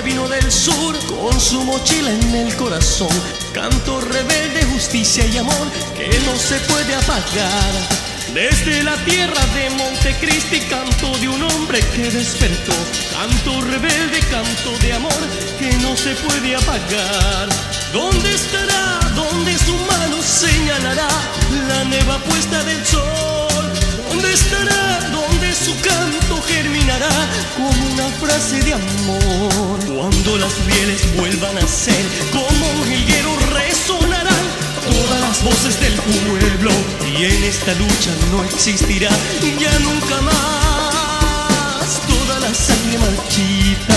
vino del sur con su mochila en el corazón. Canto rebelde, justicia y amor que no se puede apagar. Desde la tierra de Montecristi, canto de un hombre que despertó. Canto rebelde, canto de amor que no se puede apagar. ¿Dónde estará? ¿Dónde su mano señalará la nueva puesta del sol? ¿Dónde estará? ¿Dónde su canto germinará como una frase de amor? Cuando las rieles vuelvan a ser como un jilguero resonarán todas las voces del pueblo, y en esta lucha no existirá ya nunca más toda la sangre marchita.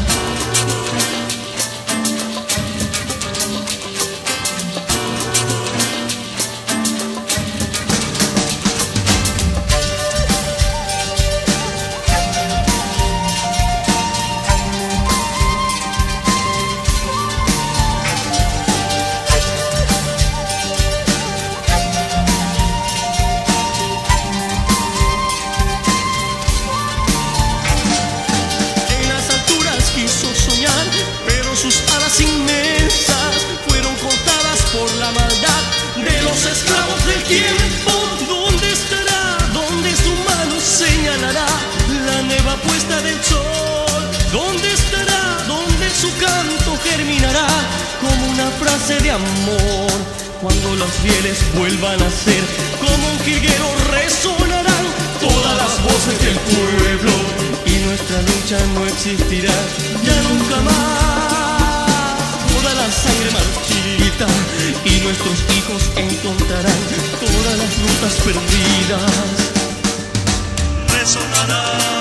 Sus alas inmensas fueron cortadas por la maldad de los esclavos del tiempo. ¿Dónde estará? ¿Dónde su mano señalará la nueva puesta del sol? ¿Dónde estará? ¿Dónde su canto germinará como una frase de amor? Cuando las rieles vuelvan a ser como un jilguero resonarán todas las voces del pueblo, y nuestra lucha no existirá ya nunca más la sangre marchita, y nuestros hijos encontrarán todas las rutas perdidas. Resonará